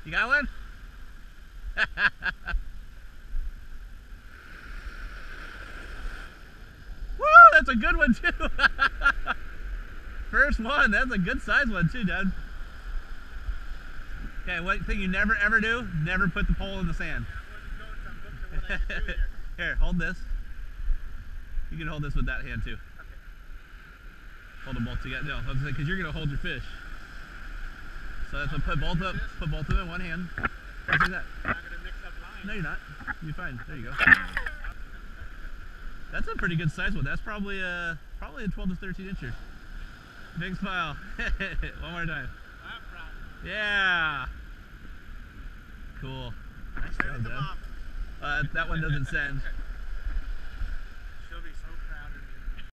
You got one? Woo! That's a good one too. First one. That's a good size one too, Dad. Okay, one thing you never ever do: never put the pole in the sand. Here, hold this. You can hold this with that hand too. Hold them both together. No, because you're gonna hold your fish. So that's what, put both of them in one hand. Just like that. I'm not gonna mix up lines. No, you're not. You'll be fine. There you go. That's a pretty good size one. That's probably a 12 to 13 incher. Big smile. One more time. I'm proud. Yeah. Cool. Nice job, Dad. That one doesn't send.